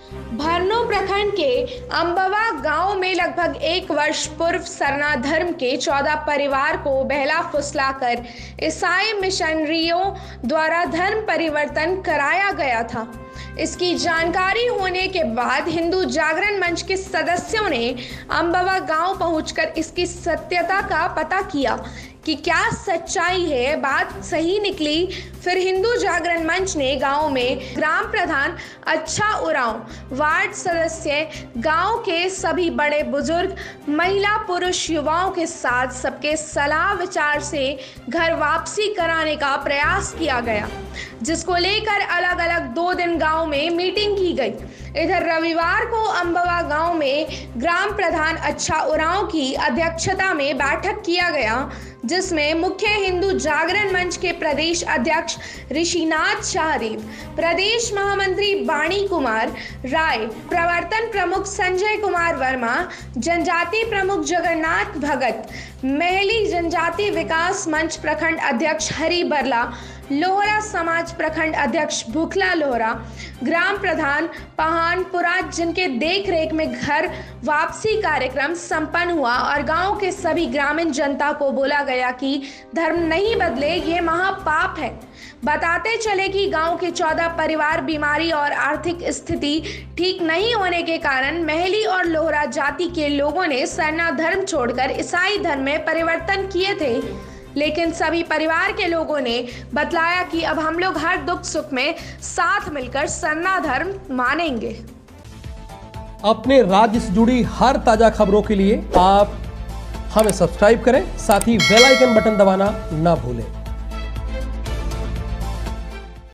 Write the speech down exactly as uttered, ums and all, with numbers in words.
भरनो प्रखंड के अंबवा गांव में लगभग एक वर्ष पूर्व सरना धर्म के चौदह परिवार को बहला फुसलाकर ईसाई मिशनरियों द्वारा धर्म परिवर्तन कराया गया था। इसकी जानकारी होने के बाद हिंदू जागरण मंच के सदस्यों ने अंबवा गांव पहुंचकर इसकी सत्यता का पता किया कि क्या सच्चाई है, बात सही निकली। फिर हिंदू जागरण मंच ने गांव में ग्राम प्रधान अच्छा उरांव, वार्ड सदस्य, गांव के सभी बड़े बुजुर्ग, महिला पुरुष युवाओं के साथ सबके सलाह विचार से घर वापसी कराने का प्रयास किया गया, जिसको लेकर अलग अलग दो दिन गांव में मीटिंग की गई। इधर रविवार को अंबवा गांव में ग्राम प्रधान अच्छा उरांव की अध्यक्षता में बैठक किया गया, जिसमें मुख्य हिंदू जागरण मंच के प्रदेश अध्यक्ष ऋषिनाथ शाहदेव, प्रदेश महामंत्री बाणी कुमार राय, प्रवर्तन प्रमुख संजय कुमार वर्मा, जनजाति प्रमुख जगन्नाथ भगत, महली जनजाति विकास मंच प्रखंड अध्यक्ष हरि बरला, लोहरा समाज प्रखंड अध्यक्ष भुखला लोहरा, ग्राम प्रधान पहानपुरा, जिनके देख रेख में घर वापसी कार्यक्रम संपन्न हुआ और गांव के सभी ग्रामीण जनता को बोला गया कि धर्म नहीं बदले, ये महापाप है। बताते चले कि गांव के चौदह परिवार बीमारी और आर्थिक स्थिति ठीक नहीं होने के कारण महली और लोहरा जाति के लोगों ने सरना धर्म छोड़कर ईसाई धर्म में परिवर्तन किए थे, लेकिन सभी परिवार के लोगों ने बतलाया कि अब हम लोग हर दुख सुख में साथ मिलकर सरना धर्म मानेंगे। अपने राज्य से जुड़ी हर ताजा खबरों के लिए आप हमें सब्सक्राइब करें, साथ ही बेल आइकन बटन दबाना ना भूलें।